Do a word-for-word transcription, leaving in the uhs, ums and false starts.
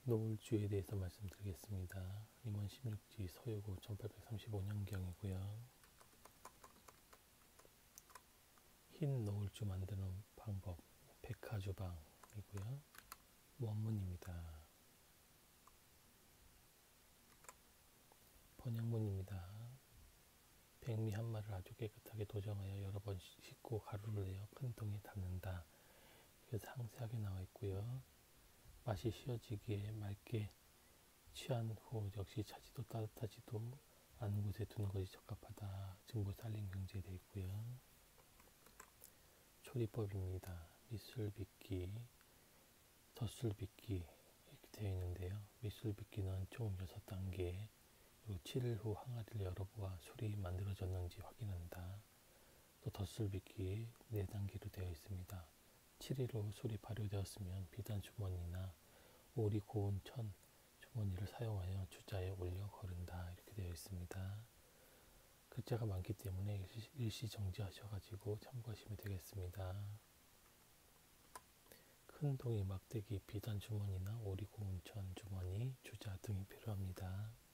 노을주에 대해서 말씀드리겠습니다. 임원 십육 지 서유고 천팔백삼십오 년경이고요. 흰 노을주 만드는 방법, 백화주방이고요. 원문입니다. 번역문입니다. 백미 한 마리를 아주 깨끗하게 도정하여 여러 번 씻고 가루를 내어 큰 통에 담는다. 이게 상세하게 나와 있고요. 맛이 쉬어지기에 맑게 취한 후 역시 차지도 따뜻하지도 않은 곳에 두는 것이 적합하다. 증부 살림 경제에 되어 있고요. 조리법입니다. 밑술 빚기, 덧술 빚기 이렇게 되어 있는데요. 밑술 빚기는 총 여섯 단계, 그리고 칠 일 후 항아리를 열어보아 술이 만들어졌는지 확인한다. 또 덧술 빚기 네 단계로 되어 있습니다. 칠 일 후 술이 발효되었으면 비단 주머니나 오리 고운 천 주머니를 사용하여 주자에 올려 거른다. 이렇게 되어 있습니다. 글자가 많기 때문에 일시 정지하셔가지고 참고하시면 되겠습니다. 큰 동이 막대기, 비단 주머니나 오리 고운 천 주머니, 주자 등이 필요합니다.